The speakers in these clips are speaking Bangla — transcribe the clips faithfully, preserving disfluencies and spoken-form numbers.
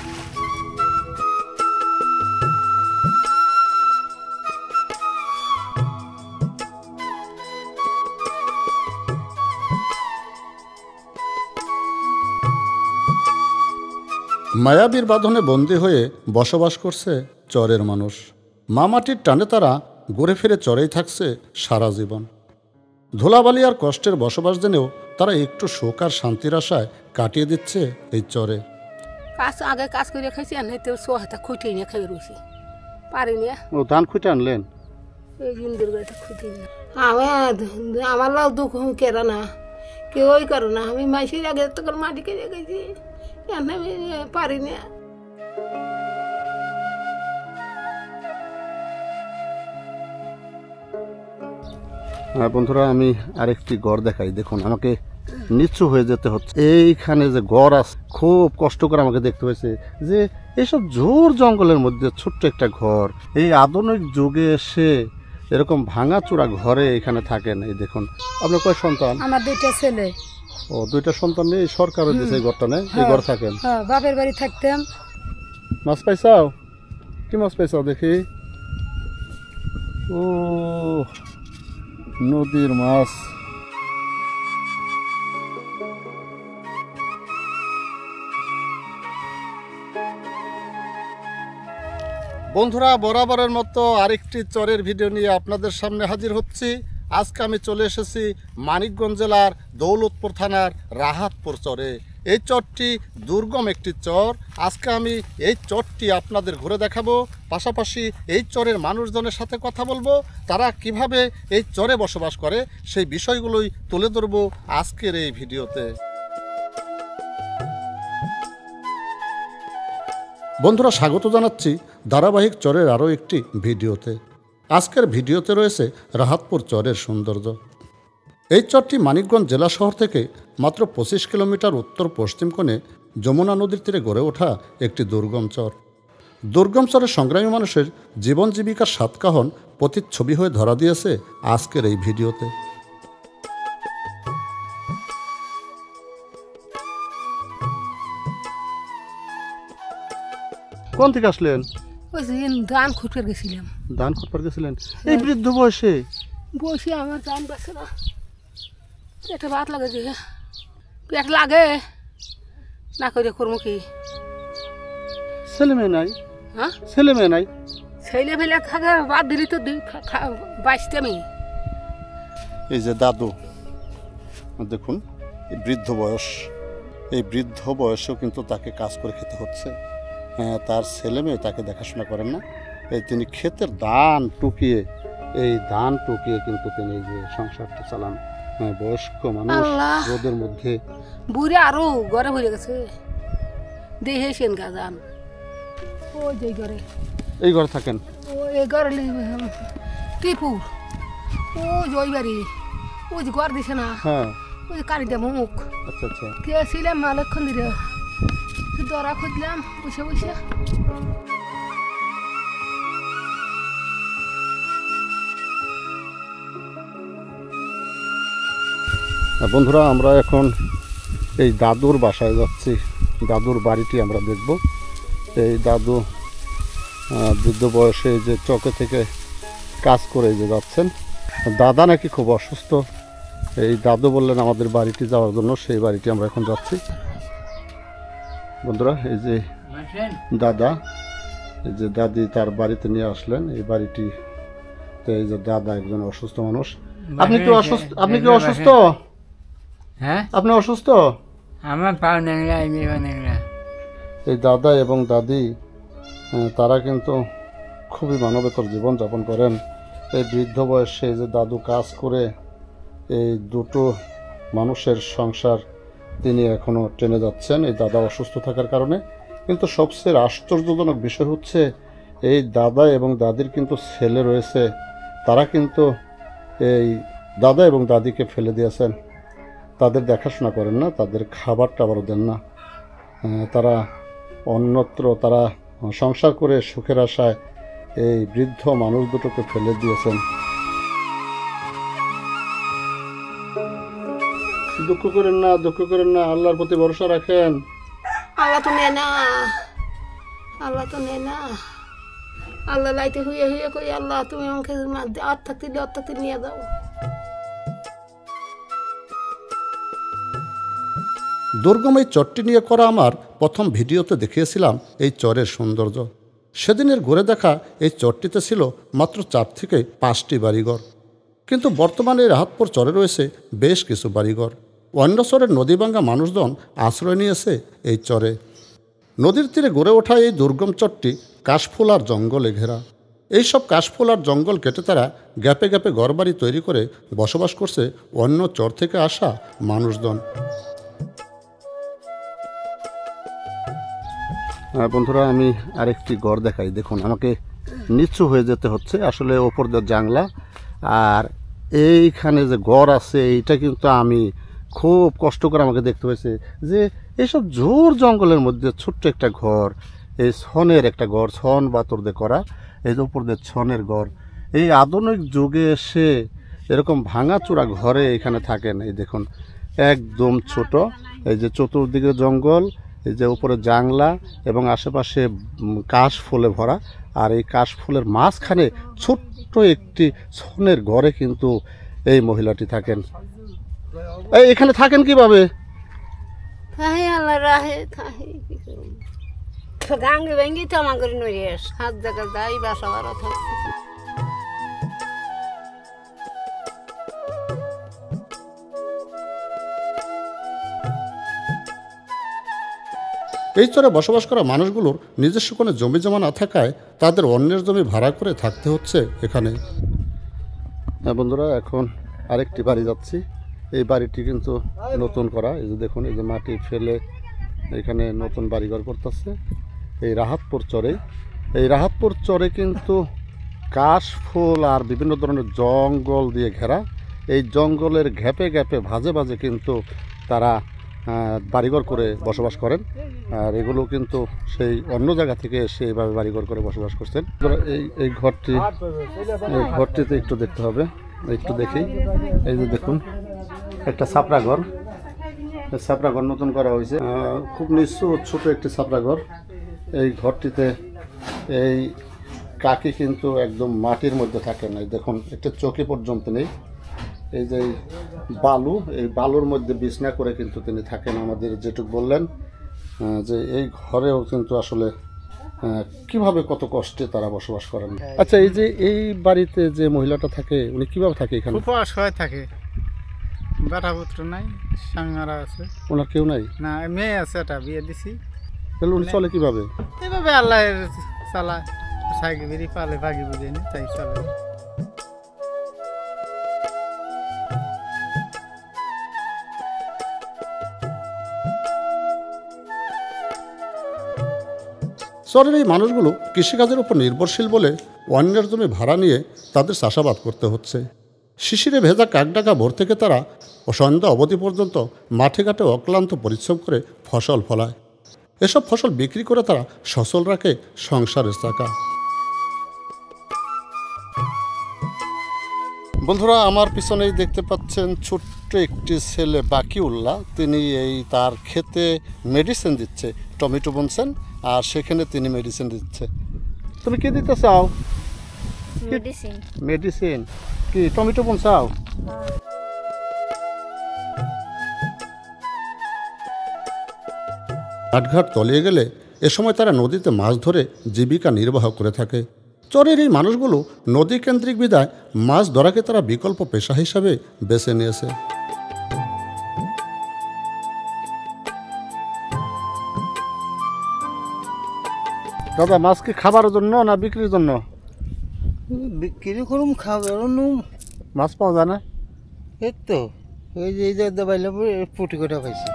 মায়াবীর বাঁধনে বন্দী হয়ে বসবাস করছে চরের মানুষ। মামাটির টানে তারা ঘুরে ফিরে চরেই থাকছে সারা জীবন। ধুলাবালি আর কষ্টের বসবাস জেনেও তারা একটু সুখ আর শান্তির আশায় কাটিয়ে দিচ্ছে এই চরে। কাজ আগে কাজ করে খাইছি, আর নাই তো সোহাটা খুঁটিয়ে নিয়ে খাই রয়েছি পারিনি। ও ধান খুঁটে আনলেন? এই ইন্দির গাড়িটা খুঁটিয়ে নিয়ে আমার আমার লাউ দুঃখ কেরা না, কেউই করো না। আমি মাসির আগে তো মাটি কেটে গেছি, আমি পারিনি। হ্যাঁ বন্ধুরা, আমি আরেকটি গড় দেখাই। দেখুন, আমাকে নিচু হয়ে যেতে হচ্ছে। এইখানে যে গড় আছে, খুব কষ্ট করে আমাকে দেখতে হয়েছে যে এইসব ঝোর জঙ্গলের মধ্যে ছোট্ট একটা ঘর, এই আধুনিক যুগে এসে এরকম ভাঙাচোরা ঘরে এখানে থাকেন। এই দেখুন, আপনার কয় সন্তান? আমার দুইটা ছেলে। ও, দুইটা সন্তান নেই? সরকারের দিছে এই ঘরটা নেই? এই ঘর থাকেন? হ্যাঁ, বাপের বাড়ি থাকতাম। মাছ পাইছাও? কি মাছ পাইছাও দেখি? ও, নদীর মাছ। বন্ধুরা, বরাবরের মতো আরেকটি চরের ভিডিও নিয়ে আপনাদের সামনে হাজির হচ্ছি। আজকে আমি চলে এসেছি মানিকগঞ্জ জেলার দৌলতপুর থানার রাহাতপুর চরে। এই চরটি দুর্গম একটি চর। আজকে আমি এই চরটি আপনাদের ঘুরে দেখাবো, পাশাপাশি এই চরের মানুষজনের সাথে কথা বলবো। তারা কিভাবে এই চরে বসবাস করে সেই বিষয়গুলোই তুলে ধরবো আজকের এই ভিডিওতে। বন্ধুরা, স্বাগত জানাচ্ছি ধারাবাহিক চরের আরও একটি ভিডিওতে। আজকের ভিডিওতে রয়েছে রাহাতপুর চরের সৌন্দর্য। এই চরটি মানিকগঞ্জ জেলা শহর থেকে মাত্র পঁচিশ কিলোমিটার উত্তর পশ্চিম কোণে যমুনা নদীর তীরে গড়ে ওঠা একটি দুর্গম চর। দুর্গম চরের সংগ্রামী মানুষের জীবন জীবিকার সাতকাহন প্রতিচ্ছবি হয়ে ধরা দিয়েছে আজকের এই ভিডিওতে। কোন থেকে আসলেন? ধান খুঁটবার গেছিলাম। ধান খুঁটবার গেছিলেন এই বৃদ্ধ বয়সে? বসে আমার ধান বেছে না, পেটে ভাত লাগে যে পেট লাগে না করে করবো কি? ছেলে মেয়ে নাই? হ্যাঁ, ছেলে মেয়ে নাই? ছেলে ফেলে থাকে, বাদ দিলি তো বাঁচতে আমি। এই যে দাদু, দেখুন, এই বৃদ্ধ বয়স, এই বৃদ্ধ বয়সেও কিন্তু তাকে কাজ করে খেতে হচ্ছে। হ্যাঁ, তার ছেলে মেয়ে তাকে দেখাশোনা করেন না। এই তিনি ক্ষেতের ধান টুকিয়ে, এই ধান টুকিয়ে কিন্তু তিনি এই যে সংসারটা চালান। হ্যাঁ, বয়স্ক মানুষ রোদের মধ্যে। বুড়ে আরো ঘরে ভরে গেছে, দেহে সেন গাজান। ও যে ঘরে, এই ঘরে থাকেন? ও এই ঘরে ত্রিপুর, ও জয় বাড়ি, ও যে ঘর দিছে না। হ্যাঁ, ওই যে কারিদা মুখ। আচ্ছা আচ্ছা, কে ছিলাম মালক্ষণ দিলে দরা খুঁজলাম বসে বসে। বন্ধুরা, আমরা এখন এই দাদুর বাসায় যাচ্ছি। দাদুর বাড়িটি আমরা দেখব। এই দাদু বৃদ্ধ বয়সে যে চকে থেকে কাজ করে যে যাচ্ছেন। দাদা নাকি খুব অসুস্থ। এই দাদু বললেন আমাদের বাড়িটি যাওয়ার জন্য, সেই বাড়িটি আমরা এখন যাচ্ছি। বন্ধুরা, এই যে দাদা, এই যে দাদি তার বাড়িতে নিয়ে আসলেন এই বাড়িটি। তো এই যে দাদা একজন অসুস্থ মানুষ। আপনি কি অসুস্থ? আপনি কি অসুস্থ? হ্যাঁ, আপনি অসুস্থ? আমার পা নেংরা, নেংরা। এই দাদা এবং দাদি তারা কিন্তু খুবই মানবেতর জীবন যাপন করেন। এই বৃদ্ধ বয়সে যে দাদু কাজ করে এই দুটো মানুষের সংসার তিনি এখনো টেনে যাচ্ছেন এই দাদা অসুস্থ থাকার কারণে। কিন্তু সবচেয়ে আশ্চর্যজনক বিষয় হচ্ছে এই দাদা এবং দাদির কিন্তু ছেলে রয়েছে। তারা কিন্তু এই দাদা এবং দাদিকে ফেলে দিয়েছেন, তাদের দেখাশোনা করেন না, তাদের খাবার টাবারও দেন না। তারা অন্যত্র তারা সংসার করে সুখের আশায় এই বৃদ্ধ মানুষ দুটোকে ফেলে দিয়েছেন। দুঃখ করেন না, দুঃখ করেন না, আল্লাহর প্রতি ভরসা রাখেন। আল্লাহ তো নেয় না, আল্লাহ তো নেই না, আল্লাহ লাইতে হুয়ে হুয়ে করি আল্লাহ তুমি আমাকে আর থাকতে আর থাকতে নিয়ে যাও। দুর্গম এই চরটি নিয়ে করা আমার প্রথম ভিডিওতে দেখিয়েছিলাম এই চরের সৌন্দর্য। সেদিনের ঘুরে দেখা এই চরটিতে ছিল মাত্র চার থেকে পাঁচটি বাড়িঘর, কিন্তু বর্তমানে রাহাতপুর চরে রয়েছে বেশ কিছু বাড়িঘর। অন্য চরের নদীভাঙ্গা মানুষজন আশ্রয় নিয়েছে এই চরে। নদীর তীরে গড়ে ওঠা এই দুর্গম চরটি কাশফুল আর জঙ্গলে ঘেরা। এইসব কাশফুল আর জঙ্গল কেটে তারা গ্যাপে গ্যাপে ঘরবাড়ি তৈরি করে বসবাস করছে অন্য চর থেকে আসা মানুষজন। বন্ধুরা, আমি আরেকটি ঘর দেখাই। দেখুন, আমাকে নিচু হয়ে যেতে হচ্ছে, আসলে ওপর দিয়ে জানলা, আর এইখানে যে ঘর আছে এইটা কিন্তু আমি খুব কষ্ট করে আমাকে দেখতে হয়েছে যে এইসব ঝোর জঙ্গলের মধ্যে ছোট্ট একটা ঘর, এই ছনের একটা ঘর, ছন বাতর দিয়ে করা, এই যে উপর দিয়ে ছনের ঘর। এই আধুনিক যুগে এসে এরকম ভাঙাচোরা ঘরে এখানে থাকেন। এই দেখুন, একদম ছোট, এই যে চতুর্দিকে জঙ্গল, এই যে উপরে জাংলা এবং আশেপাশে কাশ ফুলে ভরা, আর এই কাশ ফুলের মাঝখানে ছোট্ট একটি ছনের ঘরে কিন্তু এই মহিলাটি থাকেন। এই এখানে থাকেন কিভাবে? আল্লাহ রাহে থাহি গাঙ্গে ভেঙ্গি তো আমার করে নড়ে আস হাত জায়গা যাই বাসা বাড়া থাকছে। এই চরে বসবাস করা মানুষগুলোর নিজস্ব কোনো জমি জমা না থাকায় তাদের অন্যের জমি ভাড়া করে থাকতে হচ্ছে এখানে। হ্যাঁ বন্ধুরা, এখন আরেকটি বাড়ি যাচ্ছি। এই বাড়িটি কিন্তু নতুন করা। এই যে দেখুন, এই যে মাটি ফেলে এখানে নতুন বাড়িঘর করতেছে এই রাহাতপুর চরে। এই রাহাতপুর চরে কিন্তু কাশ ফুল আর বিভিন্ন ধরনের জঙ্গল দিয়ে ঘেরা। এই জঙ্গলের ঘ্যাপে ঘ্যাপে ভাজে ভাজে কিন্তু তারা বাড়িঘর করে বসবাস করেন, আর এগুলো কিন্তু সেই অন্য জায়গা থেকে এসে এইভাবে বাড়িঘর করে বসবাস করছেন। এই এই ঘরটি এই ঘরটিতে একটু দেখতে হবে, একটু দেখি। এই যে দেখুন, একটা ছাপড়া ঘর, ছাপড়া ঘর নতুন করা হয়েছে, খুব নিচু ছোট একটি ছাপড়া ঘর। এই ঘরটিতে এই কাকি কিন্তু একদম মাটির মধ্যে থাকে না। দেখুন, একটা চৌকি পর্যন্ত নেই। এই যে বালু, এই বালুর মধ্যে বিছনা করে কিন্তু তিনি থাকেন। আমাদের যেটুকু বললেন যে এই ঘরেও কিন্তু আসলে কিভাবে কত কষ্টে তারা বসবাস করেন। আচ্ছা, এই যে এই বাড়িতে যে মহিলাটা থাকে উনি কিভাবে থাকে এখানে? খুব অসহায় থাকে, বেটা পুত্র নাই, স্বামীরা আছে। ওনার কেউ নাই? না, মেয়ে আছে, একটা বিয়ে দিছি। তাহলে উনি চলে কিভাবে? এভাবে আল্লাহ চালায়, সাইকেল বেরি পালে ভাগি বুঝে নি, তাই চলে। শহরের এই মানুষগুলো কৃষিকাজের উপর নির্ভরশীল বলে অন্যের জমি ভাড়া নিয়ে তাদের চাষাবাদ করতে হচ্ছে। শিশিরে ভেজা কাকডাকা ভোর থেকে তারা সন্ধ্যা অবধি পর্যন্ত মাঠে ঘাটে অক্লান্ত পরিশ্রম করে ফসল ফলায়। এসব ফসল বিক্রি করে তারা সচল রাখে সংসারের চাকা। বন্ধুরা, আমার পিছনেই দেখতে পাচ্ছেন ছোট্ট একটি ছেলে বাকিউল্লাহ। তিনি এই তার ক্ষেতে মেডিসিন দিচ্ছে, টমেটো বুনছেন আর সেখানে তিনি মেডিসিন দিচ্ছে। তুমি কি দিতে চাও? মেডিসিন। মেডিসিন কি টমেটো বুনছাও? ঘাটঘাট তলিয়ে গেলে এ সময় তারা নদীতে মাছ ধরে জীবিকা নির্বাহ করে থাকে। চরের এই মানুষগুলো নদী কেন্দ্রিক বিধায় মাছ ধরাকে তারা বিকল্প পেশা হিসাবে বেছে নিয়েছে। দাদা, মাছ কি খাবারের জন্য না বিক্রির জন্য? বিক্রি করুম, খাবার মাছ পাওয়া যায় না। এই তো এই যে এই যে দাবাইলে পুটি কটা পাইছি।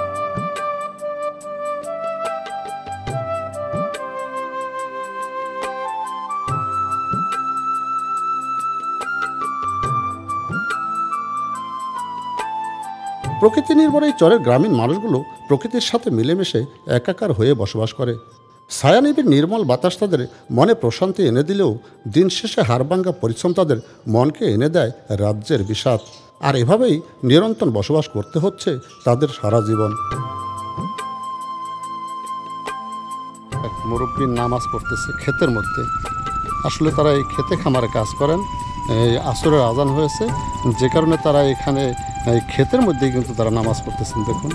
প্রকৃতি নির্ভর এই চরের গ্রামীণ মানুষগুলো প্রকৃতির সাথে মিলেমিশে একাকার হয়ে বসবাস করে। ছায়ানিবিড় নির্মল বাতাস তাদের মনে প্রশান্তি এনে দিলেও দিন শেষে হাড়ভাঙ্গা পরিশ্রম তাদের মনকে এনে দেয় রাজ্যের বিষাদ। আর এভাবেই নিরন্তর বসবাস করতে হচ্ছে তাদের সারা জীবন। এক মুরব্বী নামাজ পড়তেছে ক্ষেতের মধ্যে। আসলে তারা এই ক্ষেতে খামারে কাজ করেন। এই আসরের আজান হয়েছে, যে কারণে তারা এখানে এই ক্ষেতের মধ্যেই কিন্তু তারা নামাজ পড়তেছেন। দেখুন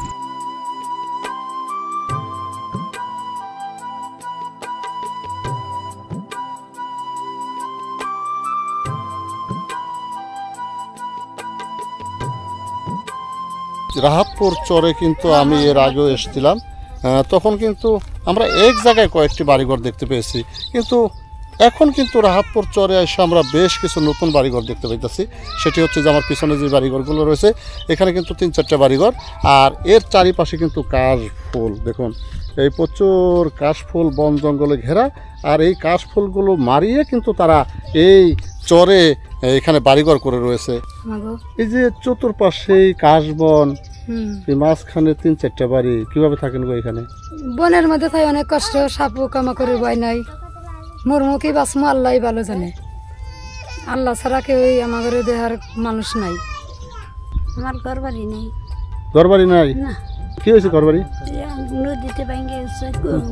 রাহাতপুর চরে কিন্তু আমি এর আগেও এসেছিলাম, তখন কিন্তু আমরা এক জায়গায় কয়েকটি বাড়িঘর দেখতে পেয়েছি, কিন্তু এখন কিন্তু রাহাতপুর চরে এসে আমরা বেশ কিছু নতুন বাড়িঘর দেখতে পাইতেছি। সেটি হচ্ছে যে আমার পিছনে যে বাড়িঘরগুলো রয়েছে এখানে কিন্তু তিন চারটা বাড়িঘর, আর এর চারিপাশে কিন্তু কাশফুল। দেখুন এই প্রচুর কাশফুল বন জঙ্গলে ঘেরা, আর এই কাশফুলগুলো মারিয়ে কিন্তু তারা এই চরে এখানে বাড়িঘর করে রয়েছে। এই যে চতুর্পাশে কাশবন, এই মাঝখানে তিন চারটা বাড়ি, কিভাবে থাকেন গো এখানে? বনের মধ্যে তাই অনেক কষ্ট, সাপু কামা করে ভয় নাই, মুরমুখী বাসমু আল্লাহ ভালো জানে, আল্লাহ ছাড়া কেউ আমাদের দেহার মানুষ নাই। আমার ঘর বাড়ি নেই। ঘর বাড়ি নাই? কি হয়েছে ঘর বাড়ি? নদীতে ভেঙে গেছে।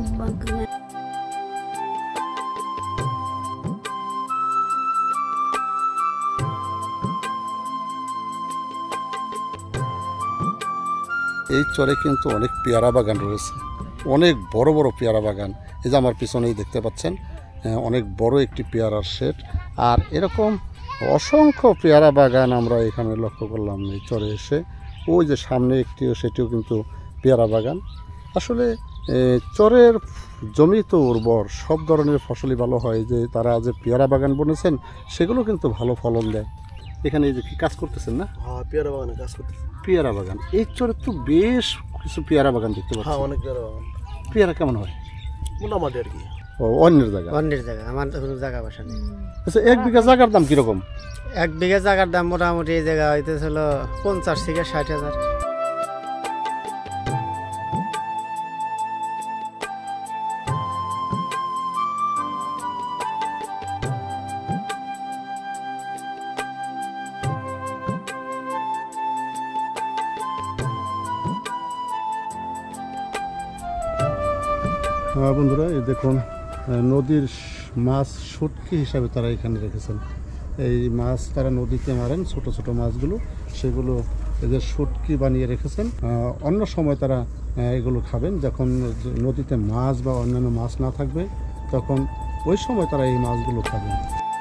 এই চরে কিন্তু অনেক পেয়ারা বাগান রয়েছে, অনেক বড় বড় পেয়ারা বাগান। এই যে আমার পিছনেই দেখতে পাচ্ছেন অনেক বড় একটি পেয়ারার শেড, আর এরকম অসংখ্য পেয়ারা বাগান আমরা এখানে লক্ষ্য করলাম এই চরে এসে। ওই যে সামনে একটিও, সেটিও কিন্তু পেয়ারা বাগান। আসলে চরের জমি তো উর্বর, সব ধরনের ফসলই ভালো হয়। যে তারা যে পেয়ারা বাগান বনেছেন সেগুলো কিন্তু ভালো ফলন দেয়। এখানে এই যে কি কাজ করতেছেন না? হ্যাঁ, পেয়ারা বাগানে কাজ করতেছেন। পেয়ারা বাগান, এই চরে তো বেশ কিছু পেয়ারা বাগান দেখতে পাচ্ছি। হ্যাঁ, অনেক পেয়ারা বাগান। পেয়ারা কেমন হয়? মোটামুটি আর কি। ও অন্যের জায়গা? অন্যের জায়গা, আমার কোনো জায়গা বাসা নেই। আচ্ছা, এক বিঘা জায়গার দাম কিরকম? এক বিঘা জায়গার দাম মোটামুটি এই জায়গা হইতেছিল পঞ্চাশ থেকে ষাট হাজার। বন্ধুরা এই দেখুন নদীর মাছ শুটকি হিসাবে তারা এখানে রেখেছেন। এই মাছ তারা নদীতে মারেন, ছোট ছোট মাছগুলো, সেগুলো এদের শুটকি বানিয়ে রেখেছেন। অন্য সময় তারা এগুলো খাবেন, যখন নদীতে মাছ বা অন্যান্য মাছ না থাকবে তখন ওই সময় তারা এই মাছগুলো খাবেন।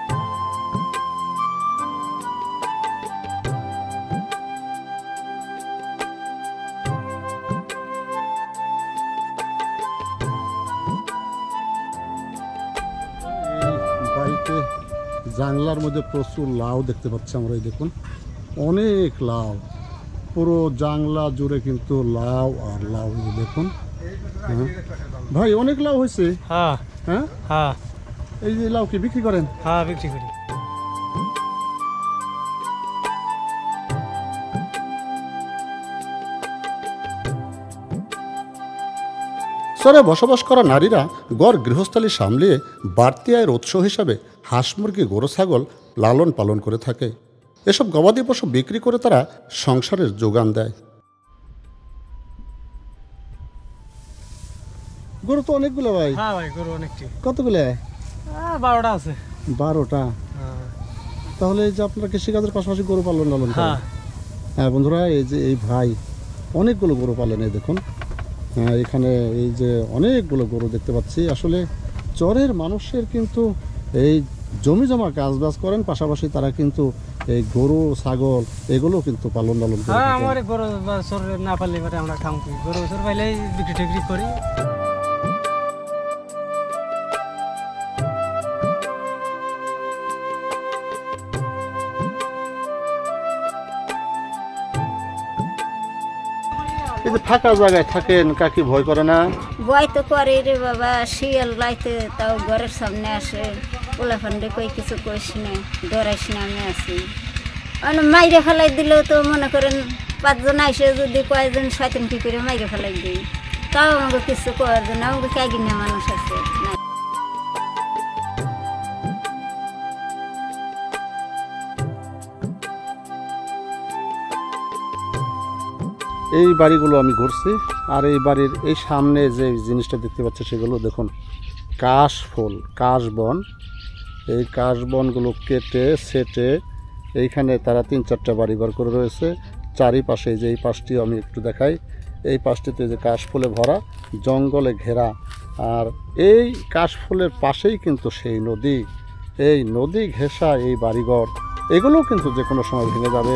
বাড়িতে জানলার মধ্যে প্রচুর লাউ দেখতে পাচ্ছি আমরা। এই দেখুন অনেক লাউ, পুরো জানলা জুড়ে কিন্তু লাউ আর লাউ। দেখুন হ্যাঁ ভাই, অনেক লাউ হয়েছে। হ্যাঁ হ্যাঁ হ্যাঁ। এই যে লাউ কি বিক্রি করেন? হ্যাঁ, বিক্রি করি। চরে বসবাস করা নারীরা গড় গৃহস্থালী সামলিয়ে বাড়তি আয়ের উৎস হিসাবে হাঁস মুরগি গরু ছাগল লালন পালন করে থাকে। এসব গবাদি পশু বিক্রি করে তারা সংসারের যোগান দেয়। গরু তো অনেকগুলো ভাই। হ্যাঁ ভাই, গরু অনেকটি। কতগুলো? বারোটা আছে। বারোটা? তাহলে এই যে আপনারা কৃষিকাজের পাশাপাশি গরু পালন লালন করেন? হ্যাঁ বন্ধুরা, এই যে এই ভাই অনেকগুলো গরু পালেন। এই দেখুন এখানে এই যে অনেকগুলো গরু দেখতে পাচ্ছি। আসলে চরের মানুষের কিন্তু এই জমি জমা কাজ বাজ করেন, পাশাপাশি তারা কিন্তু এই গরু ছাগল এগুলো কিন্তু পালন লালন করে। হ্যাঁ, আমার গরু সর না পারলে আমরা খাম কি, গরু সর পাইলে বিক্রি টিক্রি করি। এই যে ফাঁকা জায়গায় থাকেন, কাকি ভয় করে না? ভয় তো করে রে বাবা, শিয়াল লাইতে তাও ঘরের সামনে আসে, পোলাফান্ডে কই কিছু কইস না, ডরাইস না, আমি আছি। মাইরে ফেলাই দিলেও তো মনে করেন পাঁচজন আইসে যদি কয়েকজন শয়তান কি করে মাইরে ফেলাই দিই, তাও আমাকে কিছু করার জন্য আমাকে কাগিনা মানুষ আছে না। এই বাড়িগুলো আমি ঘুরছি, আর এই বাড়ির এই সামনে যে জিনিসটা দেখতে পাচ্ছি সেগুলো দেখুন কাশ ফুল, কাশ বন। এই কাশ বনগুলো কেটে সেটে এইখানে তারা তিন চারটা বাড়িঘর করে রয়েছে। চারিপাশে যে এই পাশটি আমি একটু দেখাই, এই পাশটিতে যে কাশফুলে ভরা, জঙ্গলে ঘেরা, আর এই কাশফুলের পাশেই কিন্তু সেই নদী। এই নদী ঘেঁষা এই বাড়িঘর, এগুলোও কিন্তু যে কোনো সময় ভেঙে যাবে।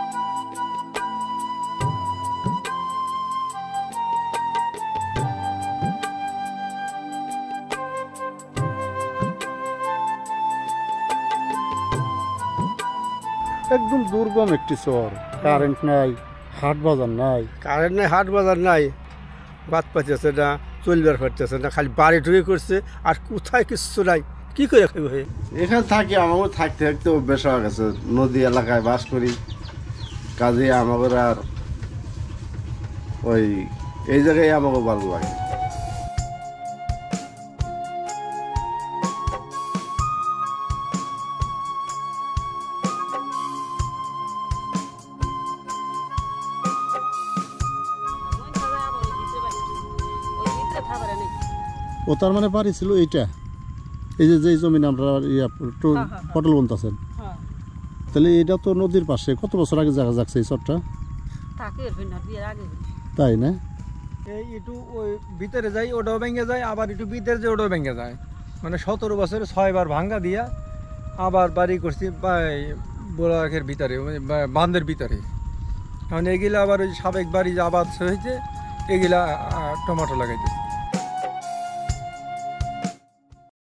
একদম দুর্গম একটি শহর, কারেন্ট নাই, হাট বাজার নাই। কারেন্ট নাই, হাট বাজার নাই, বাদ পাইতেছে না, চলবার পারতেছে না, খালি বাড়ি ঢুকে করছে, আর কোথায় কিচ্ছু নাই, কি করে খাইব? এখানে থাকি, আমাকে থাকতে থাকতে অভ্যাস হয়ে গেছে। নদী এলাকায় বাস করি, কাজে আমাদের আর ওই এই জায়গায় আমাকে ভালো লাগে। ও তার মানে বাড়ি ছিল এইটা, এই যে যেই জমিন আমরা পটল বুনতেছেন, তাহলে এটা তো নদীর পাশে। কত বছর আগে জায়গা যাচ্ছে এই চরটা? তাই না? এই একটু ওই ভিতরে যাই ওটাও ভেঙে যায়, আবার একটু ভিতরে যে ওটাও ভেঙে যায়। মানে সতেরো বছরে ছয়বার ভাঙ্গা দিয়া আবার বাড়ি করছি বোলাখের ভিতরে, বাঁধের ভিতরে। কারণ এগুলা আবার ওই সাবেক বাড়ি যে আবাদ হয়েছে, এগুলা টমেটো লাগাইতেছে।